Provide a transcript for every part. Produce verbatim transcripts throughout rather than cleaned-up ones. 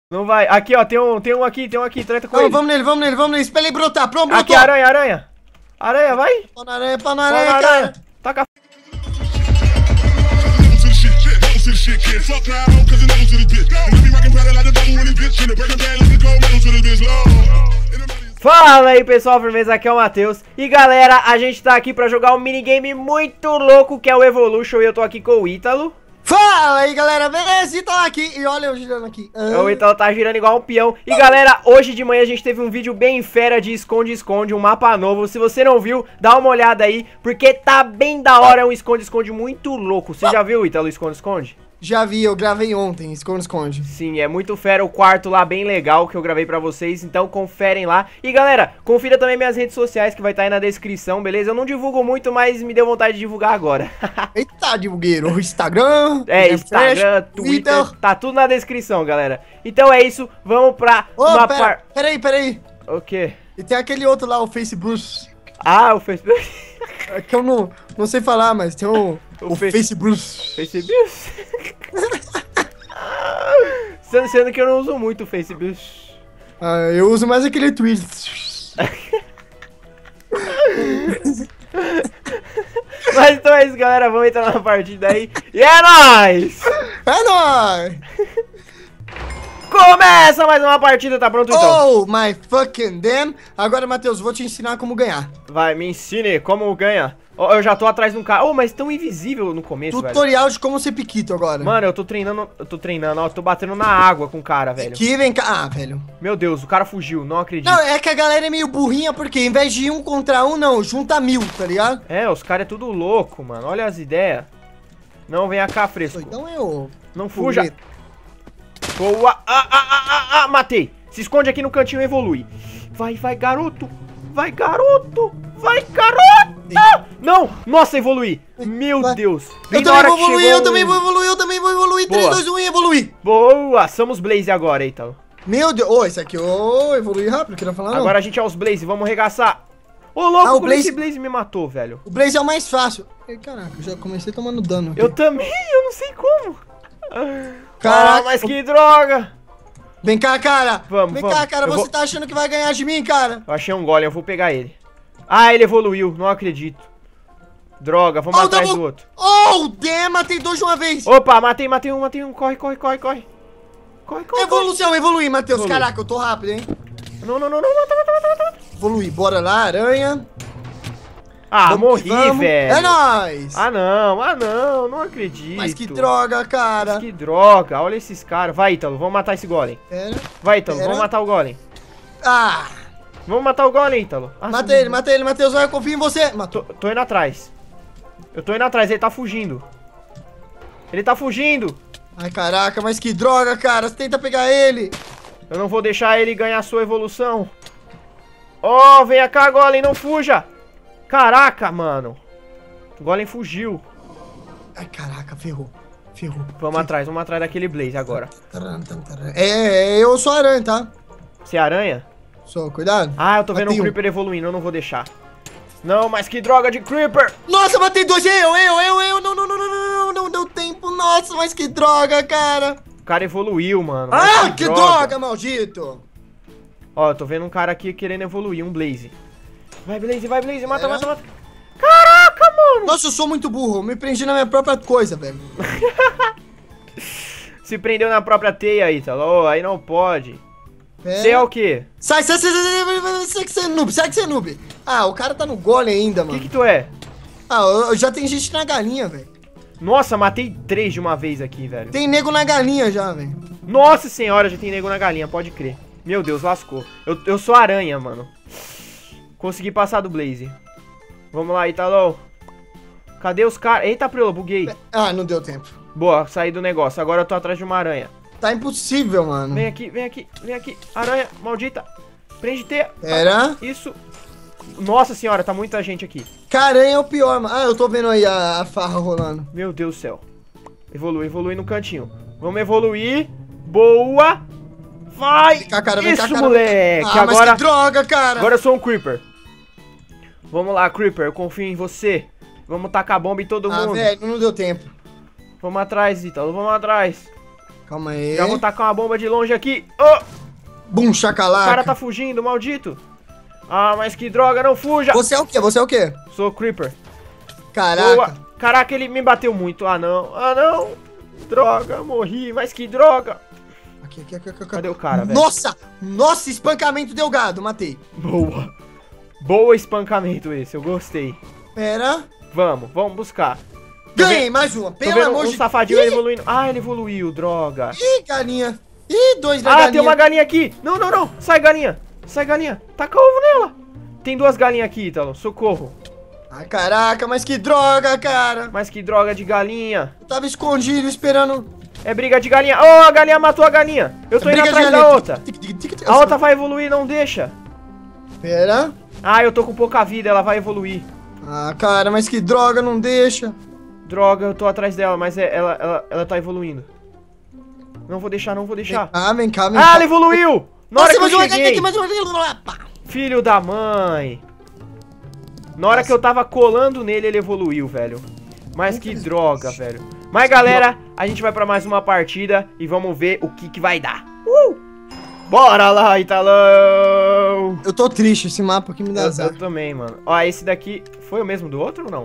Não vai. Aqui, ó, tem um, tem um aqui, tem um aqui, treta com Não, ele. vamos nele, vamos nele, vamos nele. Espera ele brotar, pronto, brotou. Aqui, aranha, aranha. Aranha, vai. Pau na aranha, pau na Pau aranha, na cara. aranha. Taca. Fala aí pessoal, firmeza, aqui é o Matheus. E galera, a gente tá aqui pra jogar um minigame muito louco que é o Evolution. E eu tô aqui com o Ítalo. Fala aí galera, beleza? Ítalo aqui, e olha eu girando aqui. ah. O Ítalo tá girando igual um peão. E galera, hoje de manhã a gente teve um vídeo bem fera de esconde-esconde, um mapa novo. Se você não viu, dá uma olhada aí, porque tá bem da hora, é um esconde-esconde muito louco. Você já viu, Ítalo, esconde-esconde? Já vi, eu gravei ontem, esconde, esconde. Sim, é muito fera, o quarto lá bem legal que eu gravei pra vocês, então conferem lá. E galera, confira também minhas redes sociais que vai estar aí na descrição, beleza? Eu não divulgo muito, mas me deu vontade de divulgar agora. Eita, divulgueiro, o Instagram, É, Instagram, Twitter, tá tudo na descrição, galera. Então é isso, vamos pra Ô, uma pera, par... peraí, peraí. O quê? E tem aquele outro lá, o Facebook. Ah, o Facebook... É que eu não, não sei falar, mas tem o, O o, Face- Facebook. Facebook? Sendo, sendo que eu não uso muito o Facebook. Ah, eu uso mais aquele Twitter. Mas então é isso, galera, vamos entrar na partida aí. E é nóis! É nóis! Começa mais uma partida, tá pronto então? Oh, my fucking damn! Agora, Matheus, vou te ensinar como ganhar. Vai, me ensine como ganha. Ó, eu já tô atrás de um cara. Oh, mas tão invisível no começo, velho. Tutorial de como ser piquito agora. Mano, eu tô treinando, eu tô treinando, ó, eu tô batendo na água com o cara, velho. Aqui, vem cá. Ah, velho. Meu Deus, o cara fugiu, não acredito. Não, é que a galera é meio burrinha, porque em vez de um contra um, não, junta mil, tá ligado? É, os caras é tudo louco, mano, olha as ideias. Não, venha cá, fresco. Então eu... Não fuja. Boa. Ah, ah, ah, ah, ah, matei. Se esconde aqui no cantinho e evolui. Vai, vai, garoto. Vai, garoto. Vai, garoto. Não. Nossa, evoluí. Meu Vai. Deus. Eu Bem na também hora vou que evoluir, chegou eu também um- vou evoluir, eu também vou evoluir. Boa. três, dois, um e evoluir. Boa. Somos Blaze agora, então. Meu Deus. Ô, esse aqui, ô, evolui rápido, queria falar não. Agora a gente é os Blaze. Vamos regaçar. Ô, louco, Ah, o como Blaze- esse Blaze me matou, velho. O Blaze é o mais fácil. Ei, caraca, eu já comecei tomando dano aqui. Eu também, eu não sei como. Caraca. Ah, mas que droga. Vem cá, cara. Vamos, Vem vamos. cá, cara, Eu você vou- tá achando que vai ganhar de mim, cara? Eu achei um golem, eu vou pegar ele. Ah, ele evoluiu, não acredito. Droga, vamos Oh, atrás double- do outro. Oh, damn, matei dois de uma vez. Opa, matei, matei um, matei um. Corre, corre, corre, corre. Corre, corre, corre. Evolução, evoluir, Matheus. Evolui. Caraca, eu tô rápido, hein? Não, não, não, não, mata, mata, mata, mata. Evoluir, bora lá, aranha. Ah, Vamos que morri, vamos. velho. É nóis. Ah, não, ah, não, não acredito. Mas que droga, cara. Mas que droga, olha esses caras. Vai, Ítalo, vamos matar esse golem. Pera. Vai, Ítalo, Pera. vamos matar o golem. Ah, Vamos matar o golem, Ítalo. Ah, matei ele, matei ele, Matheus. Vai, eu confio em você. Matou. Tô, tô indo atrás. Eu tô indo atrás, ele tá fugindo. Ele tá fugindo. Ai, caraca, mas que droga, cara. Você tenta pegar ele. Eu não vou deixar ele ganhar sua evolução. Oh, venha cá, golem, não fuja. Caraca, mano. O golem fugiu. Ai, caraca, ferrou. Ferrou. Vamos atrás, vamos atrás daquele Blaze agora. Taran, taran, taran. É, é, eu sou aranha, tá? Você é aranha? Sou, cuidado. Ah, eu tô vendo um Matei um. Creeper evoluindo, eu não vou deixar. Não, mas que droga de Creeper. Nossa, matei dois. Eu, eu, eu, eu. Não, não, não, não, não, não, não deu tempo. Nossa, mas que droga, cara. O cara evoluiu, mano. mas Ah, que droga, maldito. Ó, eu tô vendo um cara aqui querendo evoluir, um Blaze. Vai, Blaze, vai, Blaze, mata, É? mata, mata. Caraca, mano. Nossa, eu sou muito burro. Eu me prendi na minha própria coisa, velho. Se prendeu na própria teia, Ítalo. Oh, aí não pode. É. Você é o quê? Sai, sai, sai, sai, sai, sai, sai que você é noob, sai que você é noob. Ah, o cara tá no golem ainda, O mano. que que tu é? Ah, eu, eu já tem gente na galinha, velho. Nossa, matei três de uma vez aqui, velho. Tem nego na galinha já, velho. Nossa senhora, já tem nego na galinha, pode crer. Meu Deus, lascou. Eu, eu sou aranha, mano. Consegui passar do Blaze. Vamos lá, Ítalo. Cadê os caras? Eita, Prelo, buguei. Ah, não deu tempo. Boa, saí do negócio. Agora eu tô atrás de uma aranha. Tá impossível, mano. Vem aqui, vem aqui, vem aqui. Aranha, maldita. Prende teia. Pera. Isso. Nossa senhora, tá muita gente aqui. Caranha é o pior, mano. Ah, eu tô vendo aí a, a farra rolando. Meu Deus do céu. Evolui, evolui no cantinho. Vamos evoluir. Boa. Vai. Vem cá, cara, vem Isso, cá, cara. moleque. Ah, mas agora, que droga, cara. agora eu sou um Creeper. Vamos lá, Creeper. Eu confio em você. Vamos tacar bomba em todo Ah, mundo. velho, não deu tempo. Vamos atrás, Ítalo. Vamos atrás. Calma aí. Já vou tacar uma bomba de longe aqui. Oh! Bum, O chacalaca. cara tá fugindo, maldito. Ah, mas que droga, não fuja. Você é o quê? Você é o quê? Sou Creeper. Caraca. Boa. Caraca, ele me bateu muito. Ah, não. Ah, não. Droga, morri. Mas que droga. Aqui, aqui, aqui, aqui. Cadê o cara, velho? Nossa! Nossa, espancamento delgado. Matei. Boa. Boa espancamento esse, eu gostei. Pera. Vamos, vamos buscar. Ganhei mais uma. Tô Pelo vendo amor um de... safadinho Ih, evoluindo. Ah, ele evoluiu, droga. Ih, galinha. Ih, dois da Ah, galinha. tem uma galinha aqui. Não, não, não. Sai, galinha. Sai, galinha. Taca ovo nela. Tem duas galinhas aqui, Ítalo. Socorro. Ah, caraca, mas que droga, cara. Mas que droga de galinha. Eu tava escondido esperando. É briga de galinha. Oh, a galinha matou a galinha. Eu tô É indo briga de atrás da galinha. outra. Tic, tic, tic, tic. A outra vai evoluir, não deixa. Pera. Ah, eu tô com pouca vida, ela vai evoluir. Ah, cara, mas que droga, não deixa. Droga, eu tô atrás dela, mas é, ela, ela, ela tá evoluindo. Não vou deixar, não vou deixar. Ah, vem cá, vem Ah, cá. ela evoluiu! Na hora que eu mais uma cheguei. galinha aqui, mais uma. Pá. Filho da mãe. Na hora que eu tava colando nele, ele evoluiu, velho. Mas que droga, velho. Mas, galera, a gente vai pra mais uma partida e vamos ver o que que vai dar. Uh! Bora lá, Italão! Eu tô triste, esse mapa aqui me dá Eu, azar. eu também, mano. Ó, esse daqui foi o mesmo do outro ou não?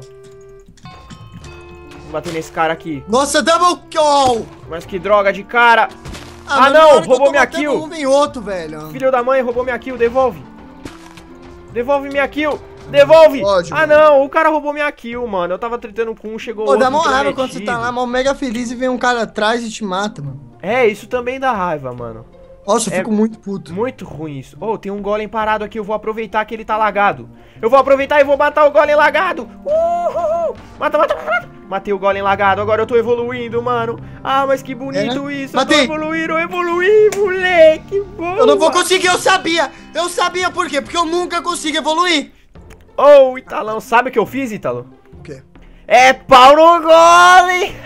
Vou bater nesse cara aqui. Nossa, double kill! Mas que droga de cara. Ah, mas não, na hora que eu roubou tô minha matando kill. Um vem outro, velho. Filho da mãe, roubou minha kill, devolve. Devolve minha kill. Devolve! Ótimo. Ah, não, o cara roubou minha kill, mano. Eu tava tretando com um, chegou Pô, outro dá mó raiva quando você intrometido. tá lá, mó mega feliz e vem um cara atrás e te mata, mano. É, isso também dá raiva, mano. Nossa, eu É fico muito puto. Muito ruim isso. Oh, tem um golem parado aqui, eu vou aproveitar que ele tá lagado. Eu vou aproveitar e vou matar o golem lagado. Uhul. Mata, mata, mata. Matei o golem lagado, agora eu tô evoluindo, mano. Ah, mas que bonito É? isso. Matei. Eu tô evoluindo, eu evoluí, moleque. Boa. Eu não vou conseguir, eu sabia! Eu sabia por quê? Porque eu nunca consigo evoluir. Oh, Italão, sabe o que eu fiz, Ítalo? O quê? É pau no golem.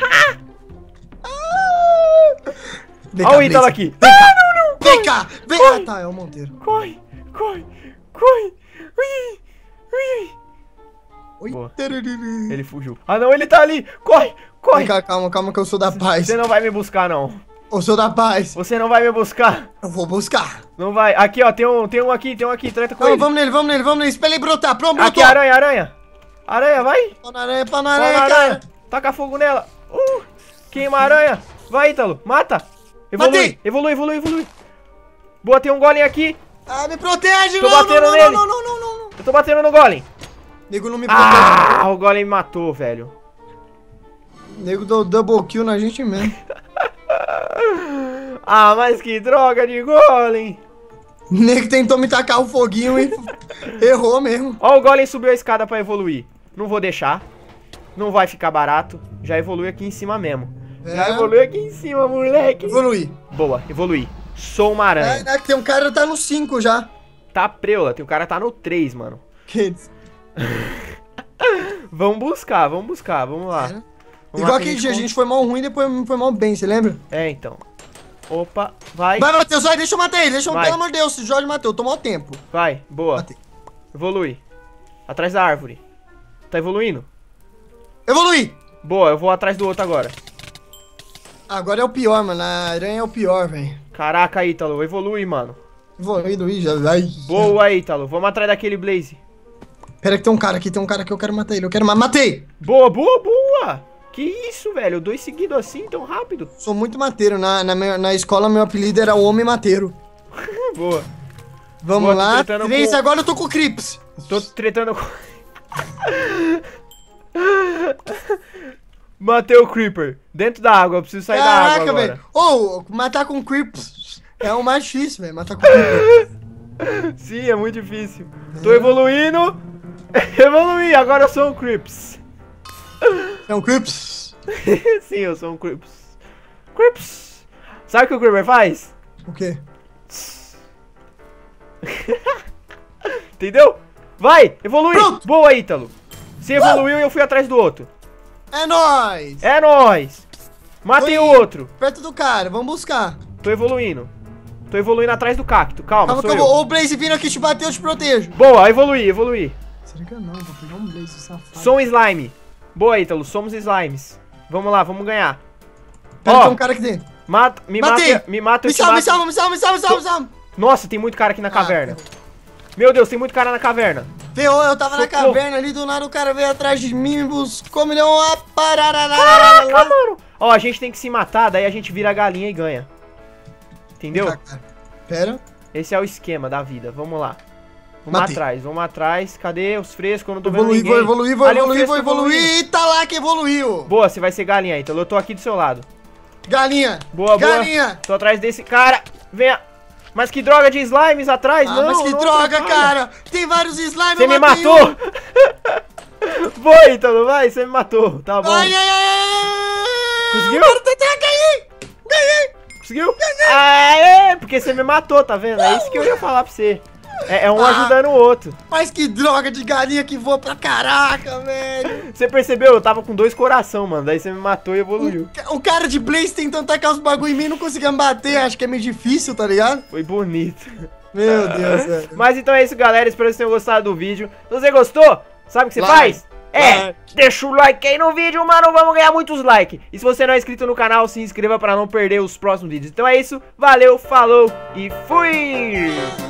Vem Olha o cá, Ítalo Blaze. aqui. Vem cá, não, não, vem cá! Vem cá! Ah, tá, é o Monteiro. Corre, corre, corre. Ui, ui. Oi. Boa. Ele fugiu. Ah, não, ele tá ali. Corre, corre. Vem cá, calma, calma que eu sou da paz. Você não vai me buscar, não. Eu sou da paz. Você não vai me buscar. Eu vou buscar. Não vai. Aqui, ó, tem um, tem um aqui, tem um aqui. Treta com Não, ele. vamos nele, vamos nele, vamos nele. Espera ele brotar. Pronto, brotou. Aqui, aranha, aranha. Aranha, vai. Pau na aranha, pau na Pau aranha, na cara. aranha. Taca fogo nela. Uh, queima a aranha. Vai, Ítalo. Mata. Evolui, Matei. evolui, evolui, evolui. Boa, tem um golem aqui. Ah, me protege. Tô não, batendo não, nele. não, não, não, não, não. Eu tô batendo no golem. Nego não me protege. Ah, o golem me matou, velho. Nego deu double kill na gente mesmo. Ah, mas que droga de golem. Nego tentou me tacar o foguinho e errou mesmo. Ó, o golem subiu a escada pra evoluir. Não vou deixar. Não vai ficar barato. Já evolui aqui em cima mesmo. É. Já evolui aqui em cima, moleque. Evoluí. Boa, evolui. Sou uma aranha. É, é que tem um cara que tá no cinco já. Tá preula, tem o cara tá no três, mano. Que... Vamos buscar, vamos buscar, vamos lá. É. Vamos Igual lá que aquele a dia, a gente gente foi mal ruim e depois foi mal bem, você lembra? É, então. Opa, vai, Vai, Matheus, vai, deixa eu matar ele, deixa eu, Vai. pelo amor de Deus, Jorge Matheus, tomou tempo. vai, boa. Matei. Evolui. Atrás da árvore. Tá evoluindo? Evoluí! Boa, eu vou atrás do outro agora. Agora é o pior, mano, a aranha é o pior, velho. Caraca, Ítalo, evolui, mano. Evoluí, Luiz, já vai. Boa, Ítalo, vamos atrás daquele Blaze. Pera que tem um cara aqui, tem um cara que eu quero matar ele, eu quero matar. Matei! Boa, boa, boa. Que isso, velho, dois seguidos assim, tão rápido. Sou muito mateiro, na, na, minha- na escola meu apelido era Homem Mateiro. Boa. Vamos Boa, tô lá, tretando três, com- agora eu tô com o Crips. Tô tretando com... Matei o Creeper. Dentro da água, eu preciso sair da água Caraca, agora. velho. Ô, matar com Crips é o mais difícil, velho, matar com Crips. Sim, é muito difícil. Tô evoluindo. Evoluí, agora eu sou um Crips. É um Crips. Sim, eu sou um Crips. Crips. Sabe o que o Creeper faz? O quê? Entendeu? Vai, evolui. Pronto. Boa, Ítalo. Você evoluiu e eu fui atrás do outro. É nóis! É nóis. Matei Tô o indo. outro. Perto do cara, vamos buscar. Tô evoluindo. Tô evoluindo atrás do cacto. Calma, Calma sou que eu eu. vou. Ô, o Blaze vindo aqui te bater, eu te protejo. Boa, evoluí, evoluí. Será que eu não? Vou pegar um Blaze safado. Sou um slime. Boa, Ítalo, somos slimes. Vamos lá, vamos ganhar. Pera, Ó. tem um cara aqui dentro. Mata, me Matei. mata, me mata, eu Me te salva, me mato. salva, me salva, me salva, me salva, me salva. Nossa, tem muito cara aqui na caverna. Meu Deus, tem muito cara na caverna. Ferrou, eu tava na Socorro. caverna ali, do nada o cara veio atrás de mim, me buscou, me deu uma pararara. Caraca, mano. Ó, a gente tem que se matar, daí a gente vira a galinha e ganha. Entendeu? Pera. Esse é o esquema da vida, vamos lá. Vamos Matei. atrás, vamos atrás. Cadê os frescos? Eu não tô vendo Evoluir, ninguém. vou evoluir, vou Ali, um evoluir, vou fresco evoluir. evoluindo. E tá lá que evoluiu. Boa, você vai ser galinha, então eu tô aqui do seu lado. Galinha. Boa, boa. Galinha. Tô atrás desse cara. Venha. Mas que droga de slimes atrás, Ah, não. mas que não droga, atrapalha. cara. Tem vários slimes, Você eu me matei matou. um. Foi, então não vai? Você me matou, tá bom. Ai, ai, ai, ai. Conseguiu? Cara, tá, tá, ganhei. Ganhei. Conseguiu? Aê, porque você me matou, tá vendo? É isso que eu ia falar pra você. É, é um Ah. ajudando o outro. Mas que droga de galinha que voa pra caraca, velho. Você percebeu? Eu tava com dois coração, mano. Daí você me matou e evoluiu. O cara de Blaze tentando tacar os bagulho em mim e não conseguia me bater. Acho que é meio difícil, tá ligado? Foi bonito. Meu Deus, velho. Mas então é isso, galera. Espero que vocês tenham gostado do vídeo. Se você gostou, sabe o que você Like. faz? É, Like. deixa o like aí no vídeo, mano. Vamos ganhar muitos likes. E se você não é inscrito no canal, se inscreva pra não perder os próximos vídeos. Então é isso. Valeu, falou e fui!